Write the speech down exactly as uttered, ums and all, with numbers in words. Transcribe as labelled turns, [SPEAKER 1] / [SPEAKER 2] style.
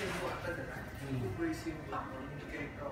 [SPEAKER 1] 線もあったじゃない、うん、V シンパの人間と